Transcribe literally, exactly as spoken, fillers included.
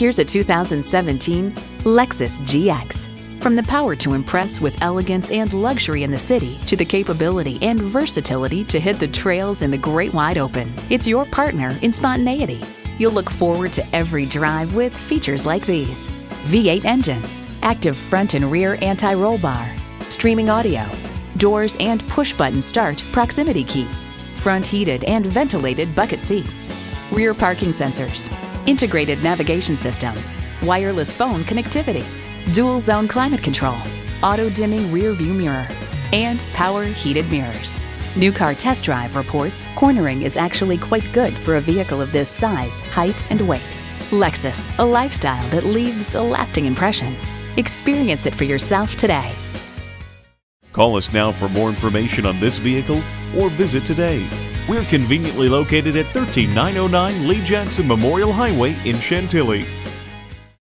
Here's a two thousand seventeen Lexus G X. From the power to impress with elegance and luxury in the city to the capability and versatility to hit the trails in the great wide open, it's your partner in spontaneity. You'll look forward to every drive with features like these: V eight engine, active front and rear anti-roll bar, streaming audio, doors and push-button start proximity key, front heated and ventilated bucket seats, rear parking sensors, integrated navigation system, wireless phone connectivity, dual zone climate control, auto dimming rear view mirror, and power heated mirrors. New Car Test Drive reports cornering is actually quite good for a vehicle of this size, height, and weight. Lexus, a lifestyle that leaves a lasting impression. Experience it for yourself today. Call us now for more information on this vehicle or visit today. We're conveniently located at one three nine oh nine Lee Jackson Memorial Highway in Chantilly.